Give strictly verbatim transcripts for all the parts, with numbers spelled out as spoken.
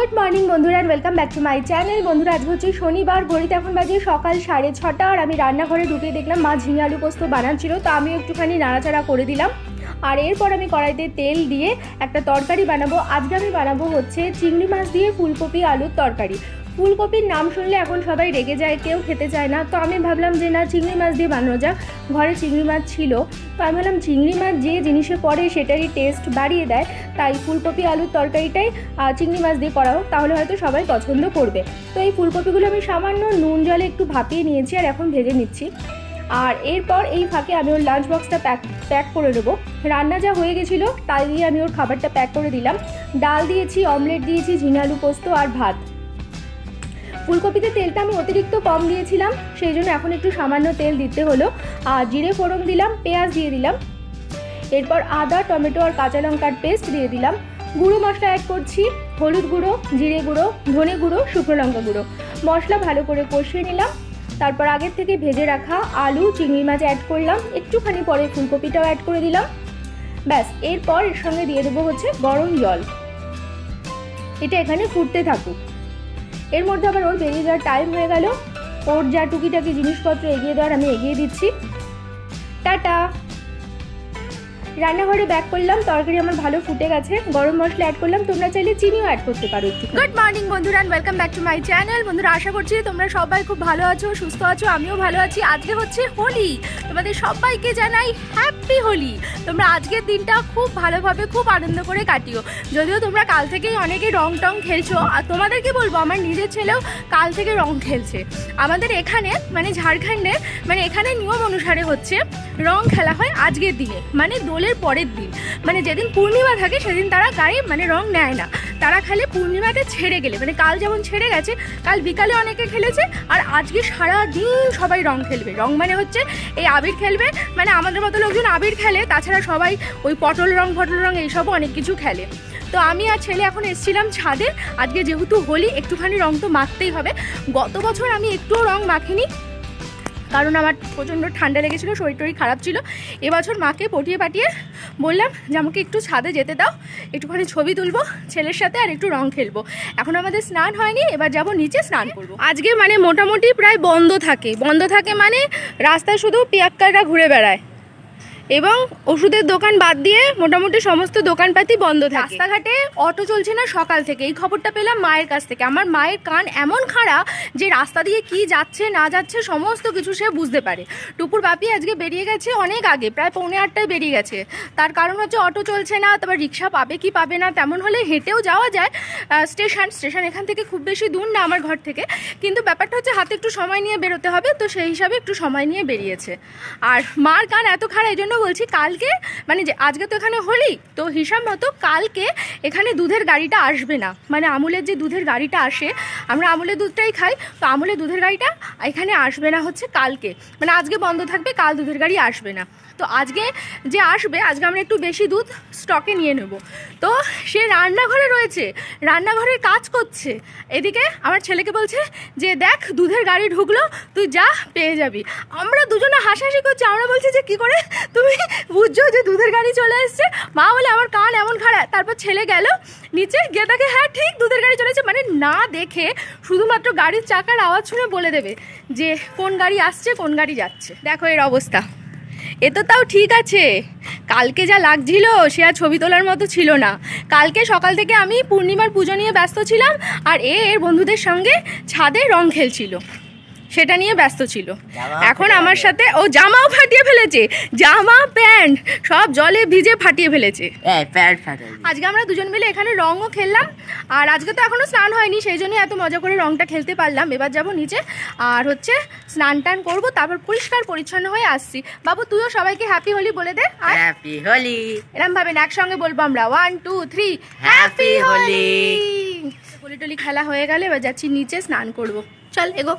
Good morning बंधुरा and welcome back to my channel. बंधुरा आज हচ্ছে শনিবার, ঘড়িতে এখন বাজে সকাল সাড়ে ছটা। আর আমি রান্নাঘরে ঢুকে দেখলাম মা ঝিঙে আলু পোস্ত বানাচ্ছিল, তো আমি একটুখানি নাড়াচাড়া করে দিলাম। আর এরপর আমি কড়াইতে তেল দিয়ে একটা তরকারি বানাবো। আজকে আমি বানাবো হচ্ছে চিংড়ি মাছ দিয়ে ফুলকপি আলুর তরকারি। ফুলকপির নাম শুনলে এখন সবাই রেগে যায়, কেউ খেতে চায় না। তো আমি ভাবলাম যে না, চিংড়ি মাছ দিয়ে বানানো যাক। ঘরে চিংড়ি মাছ ছিল, তো আমি ভাবলাম চিংড়ি মাছ যে জিনিসে পড়ে সেটারই টেস্ট বাড়িয়ে দেয়, তাই ফুলকপি আলুর তরকারিটাই চিংড়ি মাছ দিয়ে করা হোক, তাহলে হয়তো সবাই পছন্দ করবে। তো এই ফুলকপিগুলো আমি সামান্য নুন জলে একটু ভাপিয়ে নিয়েছি আর এখন ভেজে নিচ্ছি। আর এরপর এই ফাঁকে আমি ওর লাঞ্চ বক্সটা প্যাক প্যাক করে দেবো। রান্না যা হয়ে গেছিলো তাই দিয়ে আমি ওর খাবারটা প্যাক করে দিলাম। ডাল দিয়েছি, অমলেট দিয়েছি, ঝিঙে আলু পোস্ত আর ভাত। ফুলকপিতে তেলটা আমি অতিরিক্ত কম দিয়েছিলাম, সেই জন্য এখন একটু সামান্য তেল দিতে হলো। আর জিরে ফোড়ন দিলাম, পেঁয়াজ দিয়ে দিলাম, এরপর আদা, টমেটো আর কাঁচা লঙ্কার পেস্ট দিয়ে দিলাম। গুঁড়ো মশলা অ্যাড করছি, হলুদ গুঁড়ো, জিরে গুঁড়ো, ধনে গুঁড়ো, শুকনো লঙ্কা গুঁড়ো। মশলা ভালো করে কষিয়ে নিলাম। তারপর আগের থেকে ভেজে রাখা আলু, চিংড়ি মাছ অ্যাড করলাম, একটুখানি পরে ফুলকপিটাও অ্যাড করে দিলাম। ব্যাস, এরপর এর সঙ্গে দিয়ে দেবো হচ্ছে গরম জল। এটা এখানে ফুটতে থাকুক। এর মধ্যে আবার ওর বেরিয়ে যাওয়ার টাইম হয়ে গেল। ওর যা টুকিটাকি জিনিসপত্র এগিয়ে দেওয়ার আমি এগিয়ে দিচ্ছি। টাটা। রান্নাঘরে ব্যাক করলাম, তরকারি আমার ভালো ফুটে গেছে, গরম মশলা অ্যাড করলাম। তোমরা চাইলে চিনিও অ্যাড করতে পারো একটু। গুড মর্নিং বন্ধুরা and welcome back to my channel. বন্ধুরা, আশা করছি তোমরা সবাই খুব ভালো আছো, সুস্থ আছো, আমিও ভালো আছি। আজকে হচ্ছে হোলি, তোমাদের সবাইকে জানাই হ্যাপি হোলি। তোমরা আজকের দিনটা খুব ভালোভাবে খুব আনন্দ করে কাটিও। যদিও তোমরা কাল থেকেই অনেকে রং টং খেলছো, আর তোমাদেরকে বলবো আমার নিজের ছেলেও কাল থেকে রং খেলছে। আমাদের এখানে মানে ঝাড়খণ্ডের মানে এখানে নিয়ম অনুসারে হচ্ছে রং খেলা হয় আজকের দিনে, মানে দোলের পরের দিন, মানে যেদিন পূর্ণিমা থাকে সেদিন তারা গায়ে মানে রং নেয় না, তারা খেলে পূর্ণিমাতে ছেড়ে গেলে। মানে কাল যেমন ছেড়ে গেছে, কাল বিকালে অনেকে খেলেছে, আর আজকে সারা দিন সবাই রং খেলবে। রং মানে হচ্ছে এই আবির খেলবে, মানে আমাদের মতো লোকজন আবির খেলে, তাছাড়া সবাই ওই পটল রং ফটল রং এইসবও অনেক কিছু খেলে। তো আমি আর ছেলে এখন এসেছিলাম ছাদে। আজকে যেহেতু হোলি, একটুখানি রং তো মাখতেই হবে। গত বছর আমি একটুও রং মাখিনি, কারণ আমার প্রচণ্ড ঠান্ডা লেগেছিলো, শরীর টরীর খারাপ ছিল। এবছর মাকে পটিয়ে পাঠিয়ে বললাম যে আমাকে একটু ছাদে যেতে দাও, একটুখানি ছবি তুলবো ছেলের সাথে আর একটু রং খেলবো। এখন আমাদের স্নান হয়নি, এবার যাব নিচে স্নান করবো। আজকে মানে মোটামুটি প্রায় বন্ধ থাকে, বন্ধ থাকে মানে রাস্তায় শুধু পিয়াক্কাররা ঘুরে বেড়ায় এবং ওষুধের দোকান বাদ দিয়ে মোটামুটি সমস্ত দোকানপাতি বন্ধ থাকে। রাস্তাঘাটে অটো চলছে না সকাল থেকে, এই খবরটা পেলাম মায়ের কাছ থেকে। আমার মায়ের কান এমন খারাপ যে রাস্তা দিয়ে কি যাচ্ছে না যাচ্ছে সমস্ত কিছু সে বুঝতে পারে। টুকুর বাপি আজকে বেরিয়ে গেছে অনেক আগে, প্রায় পৌনে আটটায় বেরিয়ে গেছে। তার কারণ হচ্ছে অটো চলছে না, তারপর রিক্সা পাবে কি পাবে না। তেমন হলে হেঁটেও যাওয়া যায় স্টেশন, স্টেশন এখান থেকে খুব বেশি দূর না আমার ঘর থেকে, কিন্তু ব্যাপারটা হচ্ছে হাতে একটু সময় নিয়ে বেরোতে হবে, তো সেই হিসাবে একটু সময় নিয়ে বেরিয়েছে। আর মার কান এত খারাপ, এই জন্য বলছি কালকে মানে যে আজকে তো এখানে হোলি, তো হিসাব মতো কালকে এখানে দুধের গাড়িটা আসবে না। মানে আমুলের যে দুধের গাড়িটা আসে, আমরা আমুলের দুধটাই খাই, তো আমুলের দুধের গাড়িটা এখানে আসবে না হচ্ছে কালকে। মানে আজকে বন্ধ থাকবে, কাল দুধের গাড়ি আসবে না। তো আজকে যে আসবে, আজকে আমরা একটু বেশি দুধ স্টকে নিয়ে নেব। তো সে রান্নাঘরে রয়েছে, রান্নাঘরের কাজ করছে, এদিকে আমার ছেলেকে বলছে যে দেখ দুধের গাড়ি ঢুকলো, তুই যা পেয়ে যাবি। আমরা দুজনে হাসাহাসি করছি, আমরা বলছি যে কি করে তুমি বুঝছো যে দুধের গাড়ি চলে এসছে। মা বলে আমার কান এমন খারাপ। তারপর ছেলে গেল নিচে গিয়ে দেখে হ্যাঁ ঠিক দুধের গাড়ি চলে এসছে। মানে না দেখে শুধুমাত্র গাড়ির চাকার আওয়াজ শুনে বলে দেবে যে কোন গাড়ি আসছে কোন গাড়ি যাচ্ছে। দেখো এর অবস্থা। এ তো তাও ঠিক আছে, কালকে যা লাগছিল সে আর ছবি তোলার মতো ছিল না। কালকে সকাল থেকে আমি পূর্ণিমার পুজো নিয়ে ব্যস্ত ছিলাম, আর এ এর বন্ধুদের সঙ্গে ছাদে রং খেলছিল, সেটা নিয়ে ব্যস্ত ছিল। এখন আমার সাথে ও জামাও ফাটিয়ে ফেলেছে, জামা প্যান্ট সব জলে ভিজে ফাটিয়ে ফেলেছে। আজকে আমরা দুজন মিলে এখানে রঙও খেললাম, আর আজকে তো এখনো স্নান হয়নি, সেই জন্য এত মজা করে রংটা খেলতে পারলাম। এবার যাব নিচে আর হচ্ছে স্নান টান করবো, তারপর পরিষ্কার পরিচ্ছন্ন হয়ে আসছি। বাবু তুইও সবাইকে হ্যাপি হোলি বলে দে। হ্যাপি হোলি এরম ভাবে না, একসঙ্গে বলবো আমরা, one two three, happy Holi. Holi টোলি খেলা হয়ে গেলে এবার যাচ্ছি নিচে স্নান করবো। চল এগো।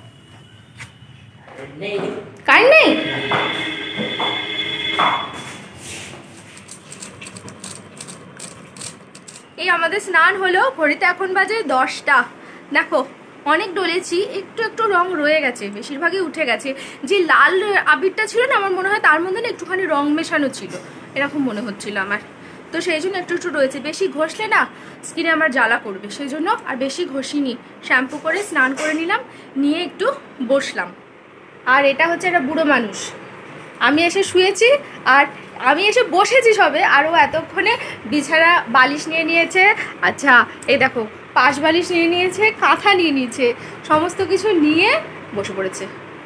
কারেন্ট নেই, এই আমাদের স্নান হলো, ঘড়িতে এখন বাজে দশটা। দেখো অনেক ডলেছি, একটু একটু রং রয়ে গেছে, বেশিরভাগই উঠে গেছে। যে লাল আবিরটা ছিল না, আমার মনে হয় তার মধ্যে না একটুখানি রং মেশানো ছিল, এরকম মনে হচ্ছিল আমার। তো সেই জন্য একটু একটু রয়েছে, বেশি ঘষলে না স্কিনে আমার জ্বালা করবে, সেই জন্য আর বেশি ঘষিনি। শ্যাম্পু করে স্নান করে নিলাম, নিয়ে একটু বসলাম। আর এটা হচ্ছে একটা বুড়ো মানুষ, আমি এসে শুয়েছি আর আমি এসে বসেছি সবে, আর ও এতক্ষণে বিছানা বালিশ নিয়ে নিয়েছে। আচ্ছা এই দেখো, পাশ বালিশ নিয়ে নিয়েছে, কাঁথা নিয়ে নিয়েছে, সমস্ত কিছু নিয়ে বসে পড়েছে।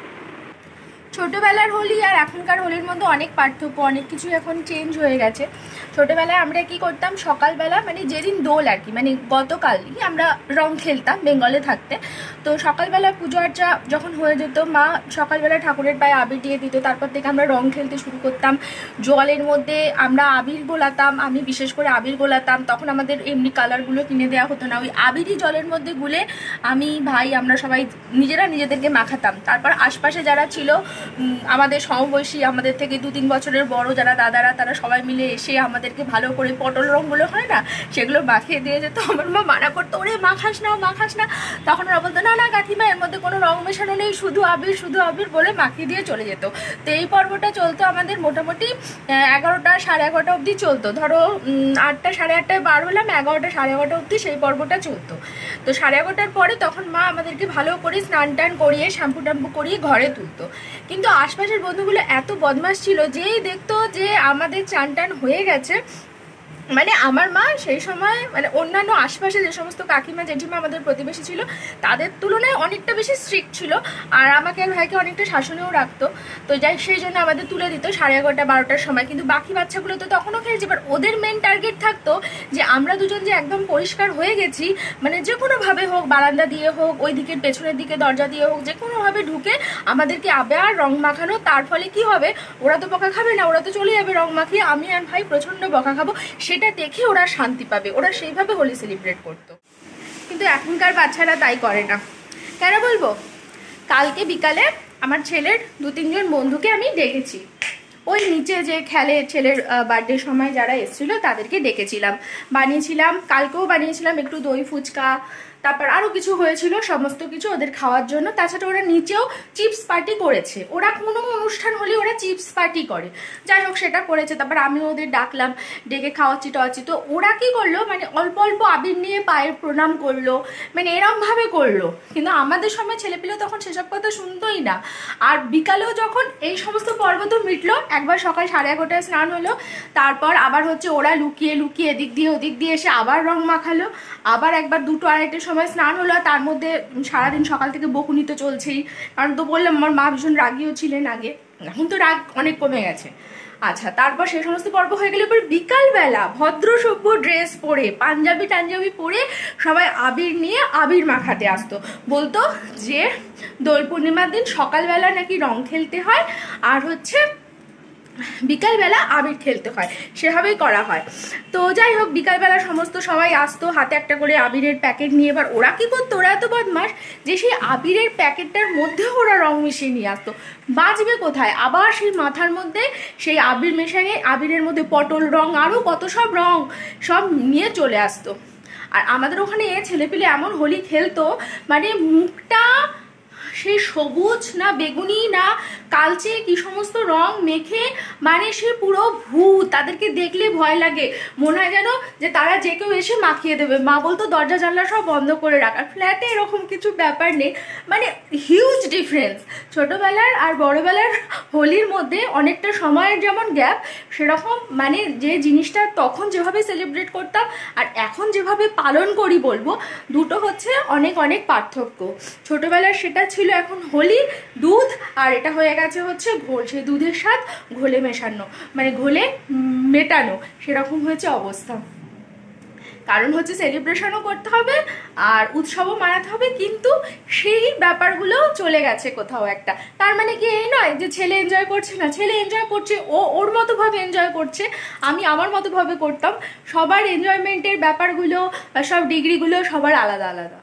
ছোটোবেলার হোলি আর এখনকার হোলির মধ্যে অনেক পার্থক্য, অনেক কিছু এখন চেঞ্জ হয়ে গেছে। ছোটোবেলায় আমরা কি করতাম, সকালবেলা মানে যেদিন দোল আর কি, মানে গতকালই আমরা রং খেলতাম বেঙ্গলে থাকতে। তো সকালবেলা পুজো আর্চা যখন হয়ে যেত, মা সকালবেলা ঠাকুরের পায়ে আবির দিয়ে দিত, তারপর থেকে আমরা রং খেলতে শুরু করতাম। জলের মধ্যে আমরা আবির গোলাতাম, আমি বিশেষ করে আবির গোলাতাম। তখন আমাদের এমনি কালারগুলো কিনে দেওয়া হতো না, ওই আবিরই জলের মধ্যে গুলে আমি ভাই আমরা সবাই নিজেরা নিজেদেরকে মাখাতাম। তারপর আশপাশে যারা ছিল আমাদের সমবয়সী, আমাদের থেকে দু তিন বছরের বড় যারা দাদারা, তারা সবাই মিলে এসে আমাদেরকে ভালো করে পটল রঙগুলো হয় না, সেগুলো মাখিয়ে দিয়ে যেত। আমার মা মানা করতো, ওরে মাখাস না মাখাস না। তখন ওরা বলতো না না কাকিমা, এর মধ্যে কোনো রং মেশানো নেই, শুধু আবির শুধু আবির বলে মাখিয়ে দিয়ে চলে যেত। তো এই পর্বটা চলতো আমাদের মোটামুটি এগারোটা সাড়ে এগারোটা অবধি চলতো। ধরো আটটা সাড়ে আটটায় বার হলাম, এগারোটা সাড়ে এগারোটা অবধি সেই পর্বটা চলতো। তো সাড়ে এগারোটার পরে তখন মা আমাদেরকে ভালো করে স্নান টান করিয়ে শ্যাম্পু ট্যাম্পু করিয়ে ঘরে তুলতো। কিন্তু আশপাশের বন্ধুগুলো এত বদমাশ ছিল, যেই দেখতো যে আমাদের চান টান হয়ে গেছে, মানে আমার মা সেই সময় মানে অন্যান্য আশপাশে যে সমস্ত কাকিমা জেঠিমা আমাদের প্রতিবেশী ছিল তাদের তুলনায় অনেকটা বেশি স্ট্রিক্ট ছিল, আর আমাকে আর ভাইকে অনেকটা শাসনেও রাখতো। তো যাই সেই জন্য আমাদের তুলে দিত সাড়ে এগারোটা বারোটার সময়। কিন্তু বাকি বাচ্চাগুলো তো তখনও খেলছে, এবার ওদের মেন টার্গেট থাকতো যে আমরা দুজন যে একদম পরিষ্কার হয়ে গেছি, মানে যে কোনোভাবে হোক, বারান্দা দিয়ে হোক, ওই দিকের পেছনের দিকে দরজা দিয়ে হোক, যে কোনোভাবে ঢুকে আমাদেরকে আবার রং মাখানো। তার ফলে কি হবে, ওরা তো বকা খাবে না, ওরা তো চলে যাবে রং মাখিয়ে, আমি আর ভাই প্রচণ্ড বকা খাবো, সেটা দেখে ওরা শান্তি পাবে, ওরা সেইভাবে হোলি সেলিব্রেট করতো। কিন্তু এখনকার বাচ্চারা তাই করে না। কেন বলবো, কালকে বিকালে আমার ছেলের দু তিনজন বন্ধুকে আমি ডেকেছি, ওই নিচে যে খেলে ছেলের বার্থডে সময় যারা এসেছিলো তাদেরকে ডেকেছিলাম, বানিয়েছিলাম, কালকেও বানিয়েছিলাম একটু দই ফুচকা, তারপর আরও কিছু হয়েছিল, সমস্ত কিছু ওদের খাওয়ার জন্য। তাছাড়া ওরা নিচেও চিপস পার্টি করেছে, ওরা কোনো অনুষ্ঠান হলে ওরা চিপস পার্টি করে, যাই হোক সেটা করেছে। তারপর আমি ওদের ডাকলাম, ডেকে খাওয়াচ্ছি টাওয়াচ্ছি। তো ওরা কি করলো, মানে অল্প অল্প আবির নিয়ে পায়ের প্রণাম করলো, মানে এরমভাবে করলো। কিন্তু আমাদের সময় ছেলেপিলে তখন সেসব কথা শুনতোই না। আর বিকালেও যখন এই সমস্ত পর্ব তো মিটলো, একবার সকাল সাড়ে এগারোটায় স্নান হলো, তারপর আবার হচ্ছে ওরা লুকিয়ে লুকিয়ে এদিক দিয়ে ওদিক দিয়ে এসে আবার রং মাখালো, আবার একবার দুটো আড়াইটের সময় স্নান হলো। তার মধ্যে সারাদিন সকাল থেকে বকুনি তো চলছেই, কারণ তো বললাম আমার মা ভীষণ রাগিও ছিলেন আগে, এখন তো রাগ অনেক কমে গেছে। আচ্ছা, তারপর সেই সমস্ত পর্ব হয়ে গেলে এবার বিকালবেলা ভদ্র সভ্য ড্রেস পরে, পাঞ্জাবি টাঞ্জাবি পরে সবাই আবির নিয়ে আবির মাখাতে আসতো। বলতো যে দোল পূর্ণিমার দিন সকালবেলা নাকি রং খেলতে হয়, আর হচ্ছে বিকালবেলা আবির খেলতে হয়, সেভাবেই করা হয়। তো যাই হোক, বিকালবেলা সমস্ত সবাই আসতো হাতে একটা করে আবিরের প্যাকেট নিয়ে। এবার ওরা কি করতো, ওরা এত বদমাস যে সেই আবিরের প্যাকেটটার মধ্যেও ওরা রং মিশিয়ে নিয়ে আসতো। বাঁচবে কোথায়, আবার সেই মাথার মধ্যে সেই আবির মেশানে, আবিরের মধ্যে পটল রং আরও কত সব রং সব নিয়ে চলে আসতো। আর আমাদের ওখানে ছেলেপিলে এমন হোলি খেলতো, মানে মুখটা সেই সবুজ না বেগুনি না কালচে কি সমস্ত রং মেখে, মানে সে পুরো ভূত, তাদেরকে দেখলে ভয় লাগে, মনে হয় যেন যে তারা যে কেউ এসে মাখিয়ে দেবে। মা বলতো দরজা জানলা সব বন্ধ করে রাখ। আর ফ্ল্যাটে এরকম কিছু ব্যাপার নেই, মানে হিউজ ডিফারেন্স। ছোটোবেলার আর বড়োবেলার হোলির মধ্যে অনেকটা সময়ের যেমন গ্যাপ, সেরকম মানে যে জিনিসটা তখন যেভাবে সেলিব্রেট করতাম আর এখন যেভাবে পালন করি বলবো, দুটো হচ্ছে অনেক অনেক পার্থক্য। ছোটোবেলার সেটা ছিল এখন হোলি, দুধ, আর এটা হয়ে গেছে হচ্ছে ঘোল, সেই দুধের স্বাদ ঘোলে মেশানো, মানে ঘোলে মেটানো, সেরকম হয়েছে অবস্থা। কারণ হচ্ছে সেলিব্রেশনও করতে হবে আর উৎসবও মানাতে হবে, কিন্তু সেই ব্যাপারগুলো চলে গেছে কোথাও একটা। তার মানে কি এই নয় যে ছেলে এনজয় করছে না, ছেলে এনজয় করছে, ও ওর মতো ভাবে এনজয় করছে, আমি আমার মতো ভাবে করতাম। সবার এনজয়মেন্টের ব্যাপারগুলো, সব ডিগ্রিগুলো সবার আলাদা আলাদা।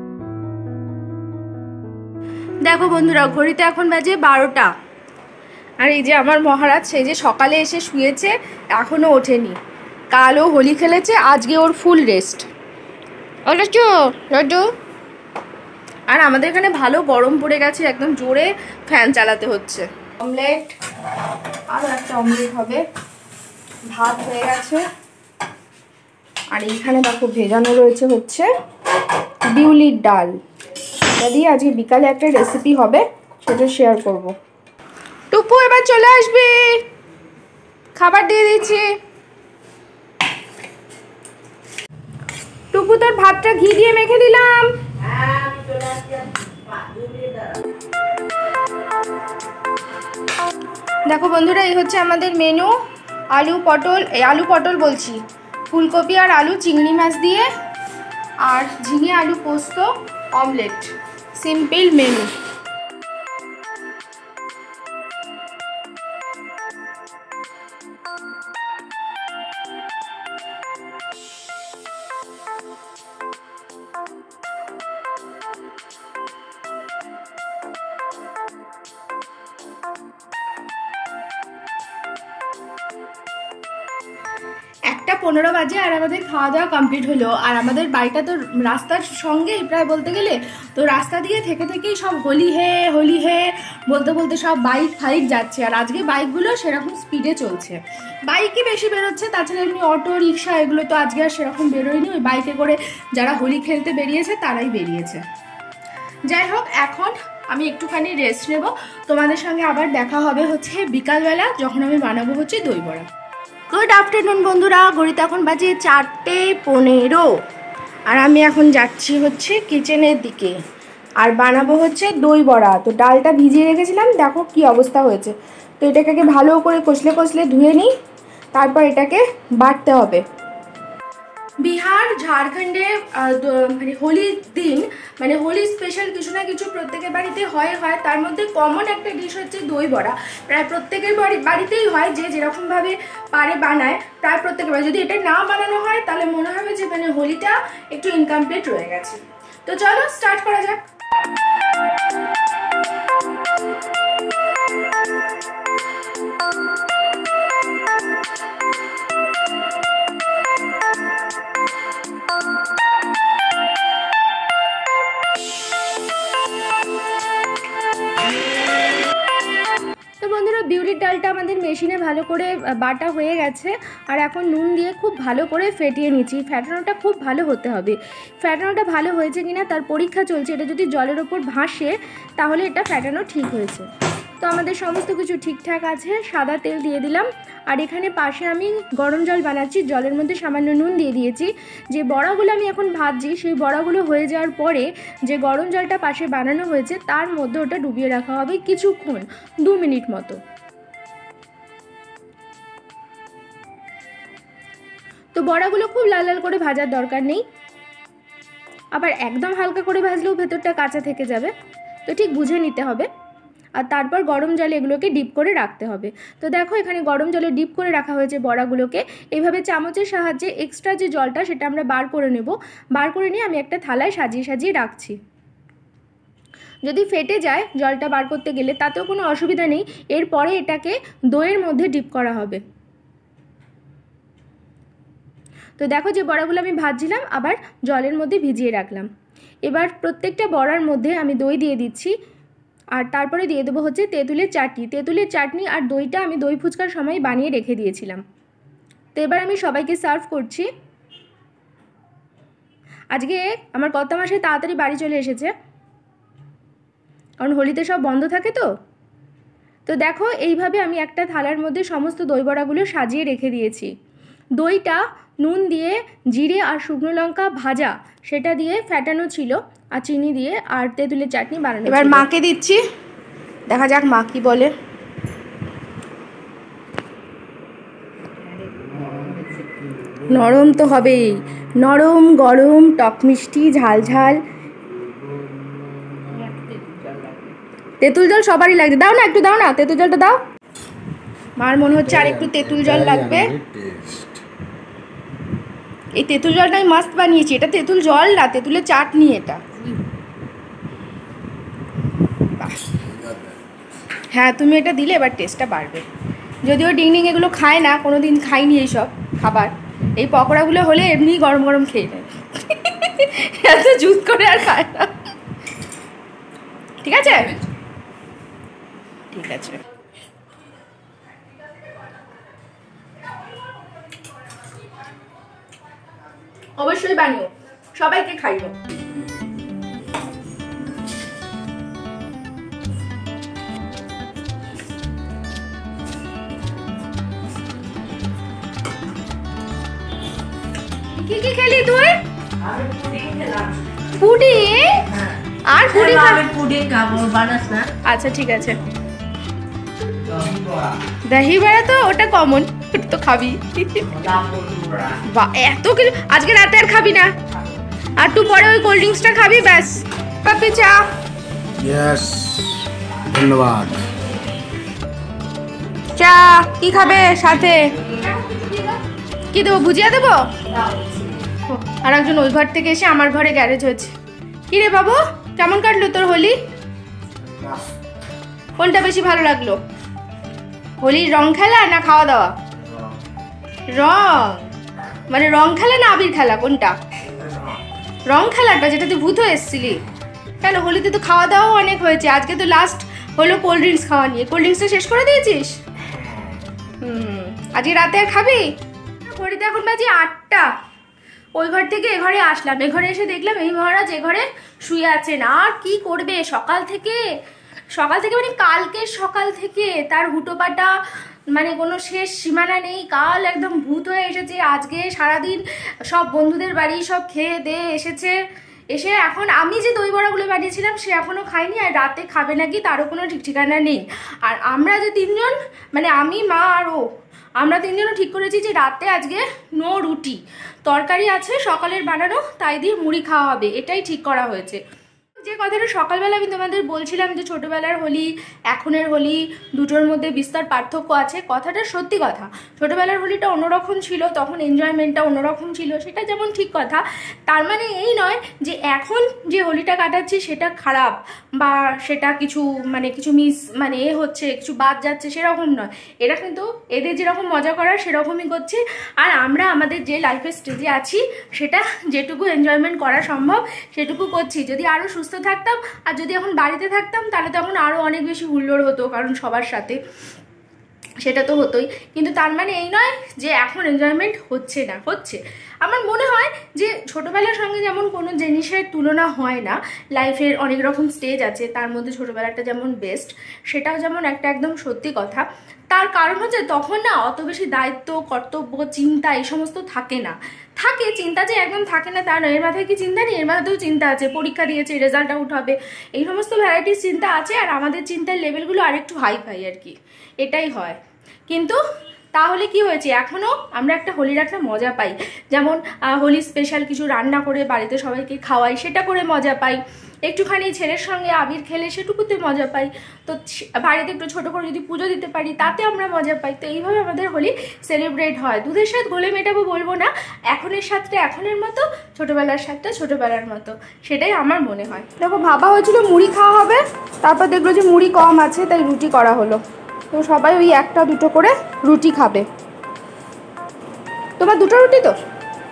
দেখো বন্ধুরা, ঘড়িতে এখন বাজে বারোটা, আর এই যে আমার মহারাজ, সেই যে সকালে এসে শুয়েছে, এখনো ওঠেনি। কালও হোলি খেলেছে, আজকে ওর ফুল রেস্ট। ওঠো লড্ডু। আর আমাদের এখানে ভালো গরম পড়ে গেছে, একদম জোরে ফ্যান চালাতে হচ্ছে। অমলেট, আরও একটা অমলেট হবে। ভাত হয়ে গেছে, আর এইখানে দেখো ভেজানো রয়েছে হচ্ছে বিউলির ডাল। এটা দিয়ে আজকে বিকালে একটা রেসিপি হবে, সেটা শেয়ার করব। টুপু এবার চলে আসবে, খাবার দিয়ে দিচ্ছি। টুপু তোর ভাতটা ঘি দিয়ে মেখে দিলাম। দেখো বন্ধুরা, এই হচ্ছে আমাদের মেনু। আলু পটল, এই আলু পটল বলছি, ফুলকপি আর আলু চিংড়ি মাছ দিয়ে, আর ঝিঙে আলু পোস্ত, অমলেট, সিম্পল মেনু। একটা পনেরো বাজে আর আমাদের খাওয়া দাওয়া কমপ্লিট হলো। আর আমাদের বাড়িটা তো রাস্তার সঙ্গেই প্রায় বলতে গেলে, তো রাস্তা দিয়ে থেকে থেকেই সব হোলি হে হোলি হে বলতে বলতে সব বাইক ফাইক যাচ্ছে। আর আজকে বাইকগুলো সেরকম স্পিডে চলছে, বাইকই বেশি বেরোচ্ছে। তাছাড়া এমনি অটো রিক্সা এগুলো তো আজকে আর সেরকম বেরোয়নি, ওই বাইকে করে যারা হোলি খেলতে বেরিয়েছে তারাই বেরিয়েছে। যাই হোক, এখন আমি একটুখানি রেস্ট নেব। তোমাদের সঙ্গে আবার দেখা হবে হচ্ছে বিকালবেলা, যখন আমি বানাবো হচ্ছে দই বড়া। গুড আফটারনুন বন্ধুরা, ঘড়িতে এখন বাজে চারটে পনেরো, আর আমি এখন যাচ্ছি হচ্ছে কিচেনের দিকে, আর বানাবো হচ্ছে দই বড়া। তো ডালটা ভিজিয়ে রেখেছিলাম, দেখো কি অবস্থা হয়েছে। তো এটাকে ভালো করে কষলে কষলে ধুয়ে নিই, তারপর এটাকে বাটতে হবে। বিহার ঝাড়খণ্ডে মানে হোলির দিন, মানে হোলি স্পেশাল কিছু না কিছু প্রত্যেকের বাড়িতে হয় হয় তার মধ্যে কমন একটা ডিশ হচ্ছে দই বড়া। প্রায় প্রত্যেকের বাড়ি বাড়িতেই হয়, যে যেরকমভাবে পারে বানায়, প্রায় প্রত্যেকের বাড়ি। যদি এটা না বানানো হয় তাহলে মনে হবে যে মানে হোলিটা একটু ইনকমপ্লিট রয়ে গেছে। তো চলো স্টার্ট করা যাক। বন্ধুরা, বিউলির ডালটা আমাদের মেশিনে ভালো করে বাটা হয়ে গেছে, আর এখন নুন দিয়ে খুব ভালো করে ফেটিয়ে নিচ্ছি। ফ্যাটানোটা খুব ভালো হতে হবে। ফ্যাটানোটা ভালো হয়েছে কিনা তার পরীক্ষা চলছে। এটা যদি জলের ওপর ভাসে তাহলে এটা ফ্যাটানো ঠিক হয়েছে। তো আমাদের সমস্ত কিছু ঠিকঠাক আছে। সাদা তেল দিয়ে দিলাম, আর এখানে পাশে আমি গরম জল বানাচ্ছি। জলের মধ্যে সামান্য নুন দিয়ে দিয়েছি। যে বড়াগুলো আমি এখন ভাজছি, সেই বড়াগুলো হয়ে যাওয়ার পরে যে গরম জলটা পাশে বানানো হয়েছে তার মধ্যে ওটা ডুবিয়ে রাখা হবে কিছুক্ষণ, দু মিনিট মতো। তো বড়াগুলো খুব লাল লাল করে ভাজার দরকার নেই, আবার একদম হালকা করে ভাজলেও ভেতরটা কাঁচা থেকে যাবে। তো ঠিক বুঝে নিতে হবে। আর তারপর গরম জলে এগুলোকে ডিপ করে রাখতে হবে। তো দেখো, এখানে গরম জলে ডিপ করে রাখা হয়েছে বড়াগুলোকে। এইভাবে চামচের সাহায্যে এক্সট্রা যে জলটা সেটা আমরা বার করে নেব। বার করে নিয়ে আমি একটা থালায় সাজিয়ে সাজিয়ে রাখছি। যদি ফেটে যায় জলটা বার করতে গেলে তাতেও কোনো অসুবিধা নেই। এরপরে এটাকে দইয়ের মধ্যে ডিপ করা হবে। তো দেখো, যে বড়াগুলো আমি ভাজছিলাম আবার জলের মধ্যে ভিজিয়ে রাখলাম। এবার প্রত্যেকটা বড়ার মধ্যে আমি দই দিয়ে দিচ্ছি, আর তারপরে দিয়ে দেবো হচ্ছে তেঁতুলের চাটনি। তেঁতুলের চাটনি আর দইটা আমি দই ফুচকার সময় বানিয়ে রেখে দিয়েছিলাম। তো এবার আমি সবাইকে সার্ভ করছি। আজকে আমার কত মাসে তাড়াতাড়ি বাড়ি চলে এসেছে, কারণ হোলিতে সব বন্ধ থাকে। তো তো দেখো, এইভাবে আমি একটা থালার মধ্যে সমস্ত দই বড়াগুলো সাজিয়ে রেখে দিয়েছি। দইটা নুন দিয়ে জিরে আর শুকনো লঙ্কা ভাজা সেটা দিয়ে ফ্যাটানো ছিল, আর চিনি দিয়ে আর তেঁতুলের চাটনি বানানো। এবার মাকে দিচ্ছি, দেখা যাক মা কি বলে। নরম তো হবেই, নরম গরম টক মিষ্টি ঝাল ঝাল। তেঁতুল জল সবারই লাগবে, দাও না একটু, দাও না তেঁতুল জলটা দাও। মার মনে হচ্ছে আর একটু তেঁতুল জল লাগবে। এই তেঁতুল জলটাই মাস্ত বানিয়েছি। এটা তেঁতুল জল না, তেঁতুলের চাটনি এটা। হ্যাঁ তুমি এটা দিলে এবার টেস্টটা বাড়বে। যদিও ডিংডিং এগুলো খায় না, কোনো দিন খাইনি এইসব খাবার, এই পকোড়াগুলো হলে এমনি গরম গরম খেয়ে নেয়, এত জুত করে আর খায় না। ঠিক আছে ঠিক আছে অবশ্যই বানিও, সবাইকে খাইও। কি কি খেলি তুই? আমি পুডিং খেলাম। পুডিং? আর পুডিং আমি পুডিং খাবো, বানাস না? আচ্ছা ঠিক আছে। দহি বড়া তো ওটা কমন, তো খাবি। বা এত কিছু আজকে রাতে আর খাবি না, আর একটু পরে ওই কোল্ড ড্রিঙ্কসটা খাবি ব্যাস। পাপি চা। ইয়েস, ধন্যবাদ। চা কি খাবে সাথে? কি দেবো, ভুজিয়া দেবো? আর একজন ওই ঘর থেকে এসে আমার ঘরে গ্যারেজ হয়েছে। কি রে বাবু, কেমন কাটলো তোর হোলি? কোনটা বেশি ভালো লাগলো, হোলির রং খেলা না খাওয়া দাওয়া? রং মানে রং খেলা না আবির খেলা, কোনটা? রং খেলাটা, যেটা তুই ভূত হয়ে এসেছিলি। কেন, হোলিতে তো খাওয়া দাওয়াও অনেক হয়েছে, আজকে তো লাস্ট হলো কোল্ড ড্রিঙ্কস খাওয়া নিয়ে। কোল্ড ড্রিঙ্কসটা শেষ করে দিয়েছিস? হুম, আজকে রাতে আর খাবি? ঘড়িতে এখন বাজে আটটা, ওই ঘর থেকে এ ঘরে আসলাম, এ ঘরে এসে দেখলাম এই মহারাজ এ ঘরে শুয়ে আছেন। আর কি করবে, সকাল থেকে সকাল থেকে মানে কালকে সকাল থেকে তার হুটোপাটা মানে কোনো শেষ সীমানা নেই। কাল একদম ভূত হয়ে এসেছে, আজকে সারাদিন সব বন্ধুদের বাড়ি সব খেয়ে দিয়ে এসেছে, এসে এখন আমি যে দই বড়াগুলো বানিয়েছিলাম সে এখনও খায়নি, আর রাতে খাবে নাকি তারও কোনো ঠিক ঠিকানা নেই। আর আমরা যে তিনজন মানে আমি, মা আর ও, আমরা তিনজনও ঠিক করেছি যে রাতে আজকে নো রুটি, তরকারি আছে সকালের বানানো, তাই দিয়ে মুড়ি খাওয়া হবে, এটাই ঠিক করা হয়েছে। যে কথাটা সকালবেলা আমি তোমাদের বলছিলাম যে ছোটোবেলার হোলি এখনের হোলি দুটোর মধ্যে বিস্তর পার্থক্য আছে, কথাটা সত্যি কথা। ছোটোবেলার হোলিটা অন্যরকম ছিল, তখন এনজয়মেন্টটা অন্যরকম ছিল, সেটা যেমন ঠিক কথা, তার মানে এই নয় যে এখন যে হোলিটা কাটাচ্ছি সেটা খারাপ বা সেটা কিছু মানে কিছু মিস মানে এ হচ্ছে, কিছু বাদ যাচ্ছে, সেরকম নয়। এরা কিন্তু এদের যেরকম মজা করার সেরকমই করছে, আর আমরা আমাদের যে লাইফের স্টেজে আছি সেটা যেটুকু এনজয়মেন্ট করা সম্ভব সেটুকু করছি। যদি আরও সুস্থ থাকতাম আর যদি এখন বাড়িতে থাকতাম তাহলে তখন আরও অনেক বেশি হুল্লোড় হতো, কারণ সবার সাথে সেটা তো হতোই। কিন্তু তার মানে এই নয় যে এখন এনজয়মেন্ট হচ্ছে না, হচ্ছে। আমার মনে হয় যে ছোটোবেলার সঙ্গে যেমন কোনো জিনিসের তুলনা হয় না, লাইফের অনেক রকম স্টেজ আছে, তার মধ্যে ছোটোবেলাটা যেমন বেস্ট, সেটাও যেমন একটা একদম সত্যি কথা। তার কারণ হচ্ছে তখন না অত বেশি দায়িত্ব, কর্তব্য, চিন্তা এই সমস্ত থাকে না। থাকে চিন্তা, যে একদম থাকে না তা নয়, এর মাথায় কি চিন্তা নেই, এর মাথাতেও চিন্তা আছে, পরীক্ষা দিয়েছে রেজাল্ট আউট হবে, এই সমস্ত ভ্যারাইটিস চিন্তা আছে, আর আমাদের চিন্তার লেভেলগুলো আরেকটু হাই ফাই আর কি, এটাই হয়। কিন্তু তাহলে কি হয়েছে, এখনও আমরা একটা হোলির একটা মজা পাই, যেমন হোলি স্পেশাল কিছু রান্না করে বাড়িতে সবাইকে খাওয়াই, সেটা করে মজা পাই। একটুখানি ছেলের সঙ্গে আবির খেলে সেটুকুতে মজা পাই, তো বাড়িতে একটু ছোটো করে যদি পুজো দিতে পারি তাতে আমরা মজা পাই। তো এইভাবে আমাদের হোলি সেলিব্রেট হয়। দুধের স্বাদ গোলে মেটাবো বলবো না, এখনের স্বাদটা এখনের মতো, ছোটোবেলার স্বাদটা ছোটোবেলার মতো, সেটাই আমার মনে হয়। দেখো ভাবা হয়েছিল মুড়ি খাওয়া হবে, তারপর দেখলো যে মুড়ি কম আছে তাই রুটি করা হলো, তো সবাই ওই একটা দুটো করে রুটি খাবে। তোমার দুটো রুটি তো,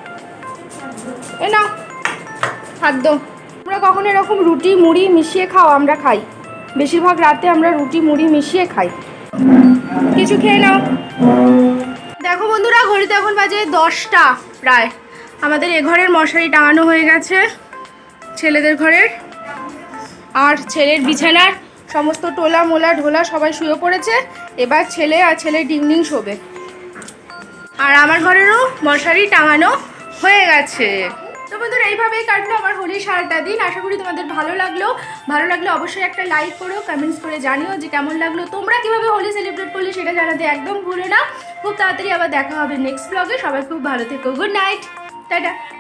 এ না খাদ্য। তোমরা কখনো এরকম রুটি মুড়ি মিশিয়ে খাও? আমরা খাই, বেশিরভাগ রাতে আমরা রুটি মুড়ি মিশিয়ে খাই। কিছু খেয়ে নাও। দেখো বন্ধুরা, ঘড়িতে এখন বাজে দশটা প্রায়, আমাদের এ ঘরের মশারি টাঙানো হয়ে গেছে ছেলেদের ঘরের, আর ছেলের বিছানার সমস্ত টোলা মোলা ঢোলা সবাই শুয়ে পড়েছে, এবার ছেলে আর ছেলে ডিংডিং শোবে। আর আমার ঘরেরও মশারি টাঙানো হয়ে গেছে। তো বন্ধুরা এইভাবেই কাটলো আমার হোলির সারাটা দিন। আশা করি তোমাদের ভালো লাগলো। ভালো লাগলে অবশ্যই একটা লাইক করো, কমেন্টস করে জানিও যে কেমন লাগলো, তোমরা কিভাবে হোলি সেলিব্রেট করলে সেটা জানাতে একদম ভুলো না। খুব তাড়াতাড়ি আবার দেখা হবে নেক্সট ব্লগে। সবাই খুব ভালো থেকো, গুড নাইট, টাটা।